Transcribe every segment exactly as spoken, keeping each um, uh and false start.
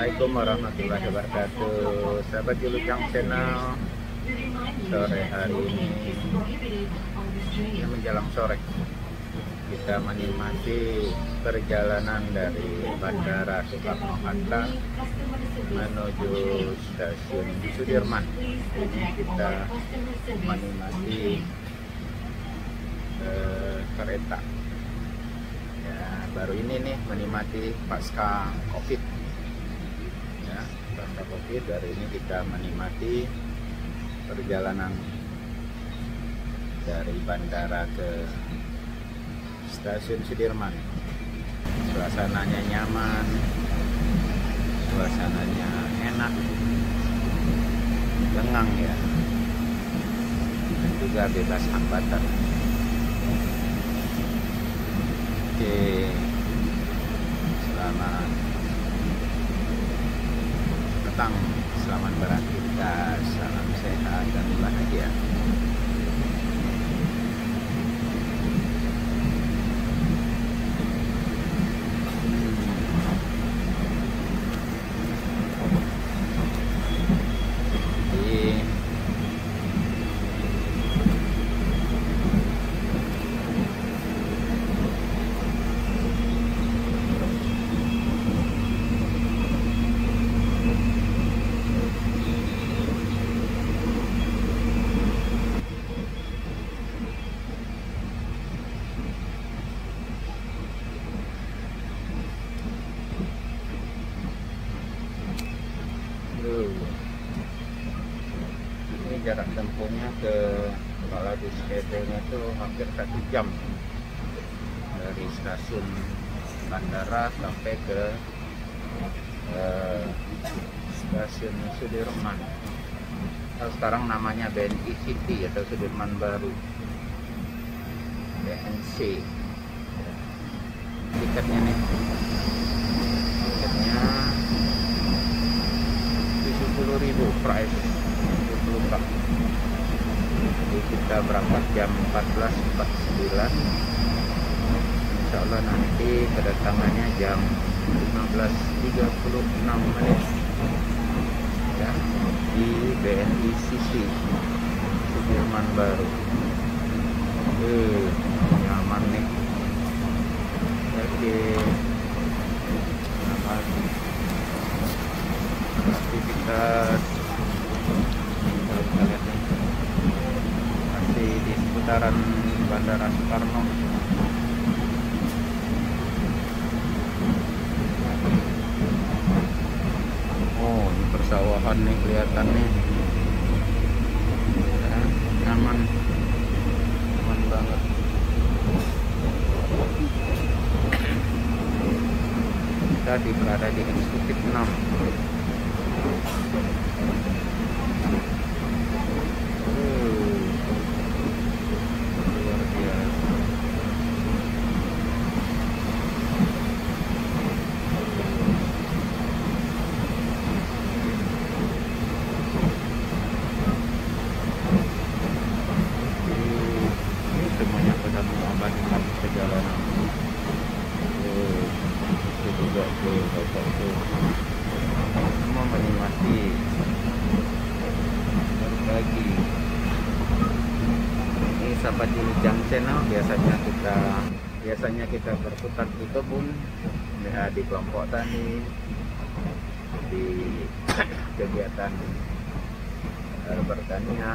Assalamualaikum warahmatullahi wabarakatuh. Sahabat Julujang Channel, sore hari ini ya menjelang sore kita menikmati perjalanan dari Bandara Soekarno-Hatta menuju stasiun Sudirman. Ini kita menikmati eh, kereta. Ya, baru ini nih menikmati pasca Covid. Ya, pasca Covid hari ini kita menikmati perjalanan dari bandara ke stasiun Sudirman. Suasananya nyaman, suasananya enak, lengang ya, dan juga bebas hambatan. Oke, selamat petang, selamat beraktivitas, salam sehat dan bahagia. Ini jarak tempuhnya ke kalau di schedule-nya itu hampir satu jam dari stasiun bandara sampai ke eh, stasiun Sudirman. Nah, sekarang namanya B N I City atau Sudirman Baru, B N C. Tiketnya nih, tiketnya tujuh puluh ribu price tujuh puluh Pak. Jadi kita berangkat jam empat belas empat puluh sembilan. Insya Allah nanti kedatangannya jam lima belas tiga puluh enam menit ya, di B N I City Sudirman Baru. Eh, nyaman nih. Oke, selamat aktivitas. Kita lihat nih, masih di seputaran Bandara Soekarno. Oh, ini persawahan nih kelihatan nih. Ya, nyaman, nyaman banget. Kita di berada di eksekutif enam. Perjalanan oh, itu juga tuh bapak tuh semua menikmati berbagi. Ini sahabat Julujang Channel, biasanya kita biasanya kita berputar di kebun ya, di kelompok tani, di kegiatan uh, pertanian.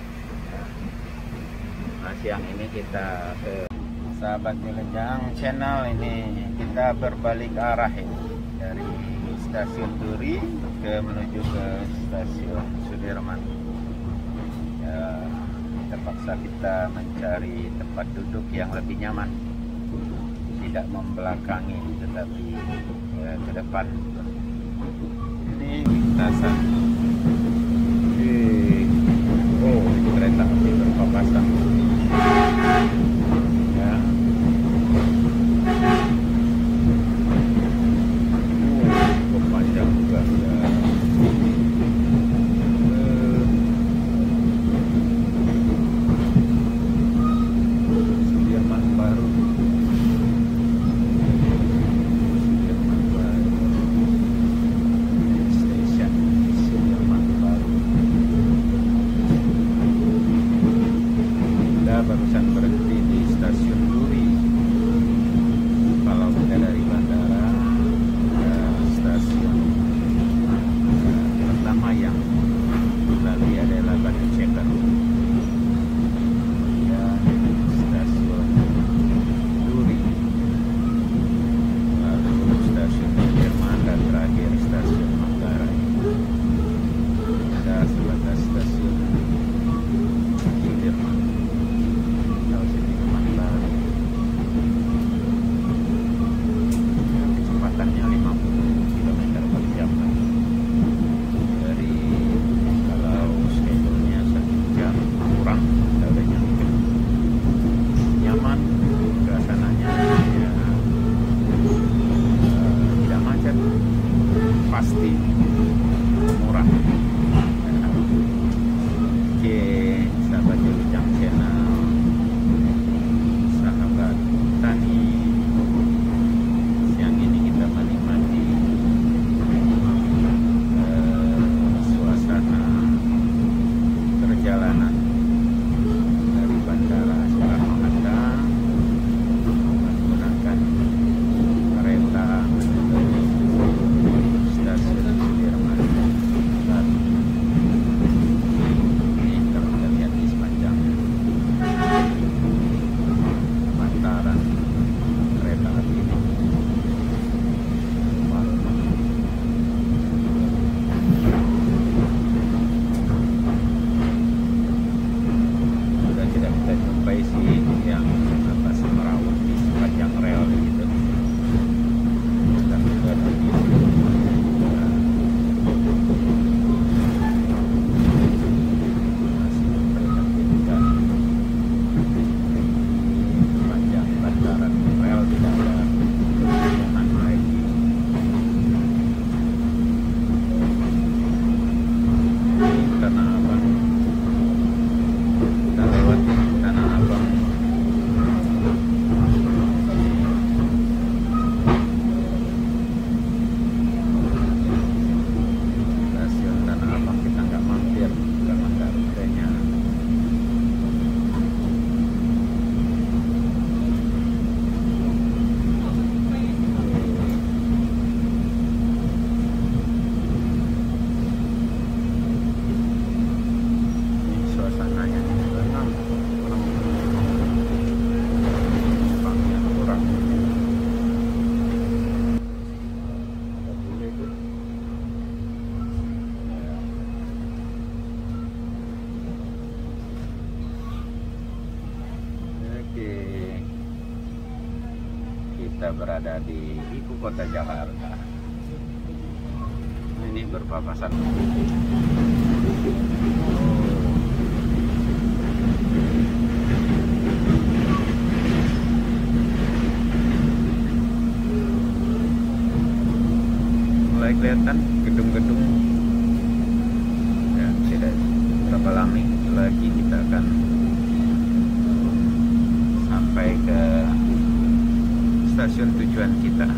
Nah, siang ini kita ke sahabat Julujang Channel, ini kita berbalik arah ini dari stasiun Duri ke menuju ke stasiun Sudirman. Ya, terpaksa kita mencari tempat duduk yang lebih nyaman, tidak membelakangi tetapi ya, ke depan. Ini lintasan. Oh, ini kereta api berpapasan. Ya. Oh, panjang juga ya. Sudirman Baru. Sudirman Baru. pasti murah. Oke, sahabat Jelujang Channel, sahabat tani, siang ini kita menikmati uh, suasana perjalanan dari Bandara Soekarno-Hatta menggunakan kereta menuju stasiun Sudirman Baru. Ini kalau kita lihat di sepanjang bantaran kereta api ini. Wah. Sudah tidak kita jumpai sih yang apa semrawut di sepanjang rel gitu. Dan juga di sepanjang bantaran rel tidak ada perumahan lagi. Ini Tanah Abang, kita lewati Tanah Abang. Stasiun Tanah Abang kita nggak mampir karena nggak rutenya. Ini suasananya memang kurang, Jepangnya kurang. Nggak boleh tuh. Oke, kita berada di ibu kota Jakarta. Ini berpapasan. Mulai kelihatan gedung-gedung. Ya, tidak berapa lama lagi kita akan sampai ke stasiun tujuan kita.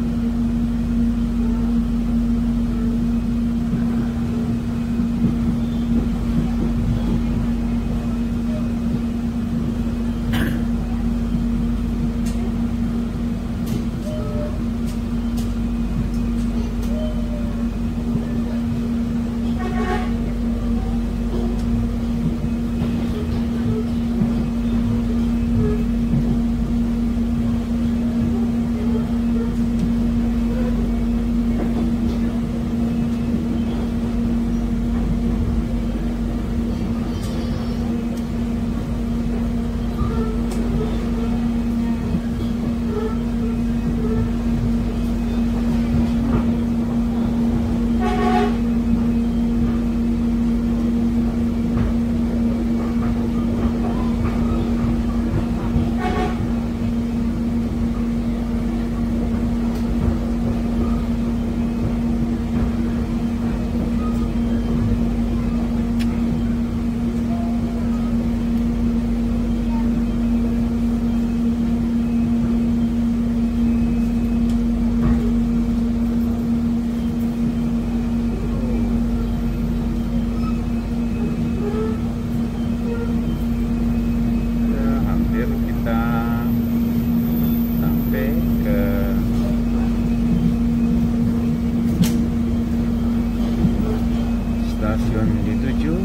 Stasiun dituju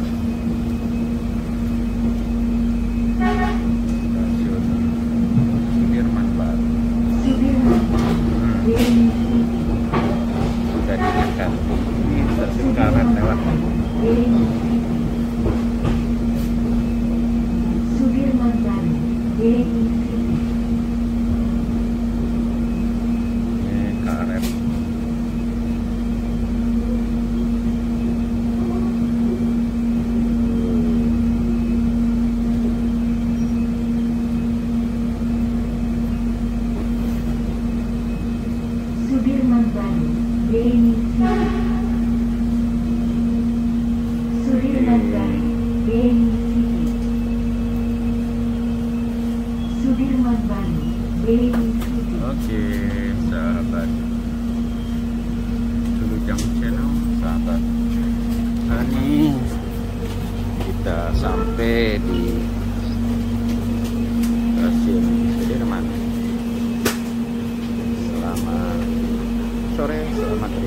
stasiun Sudirman Baru. Hmm. Sudah diingatkan di stasiun Karet lewat. Sudirman Baru. Ini Karet. Sudirman Baru.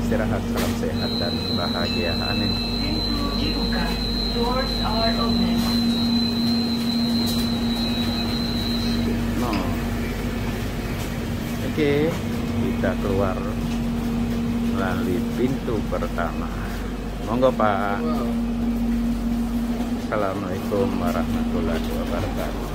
istirahat, salam sehat dan bahagia. Amin. Doors are open. No. Oke, kita keluar melalui pintu pertama. Monggo Pak. Assalamualaikum warahmatullahi wabarakatuh.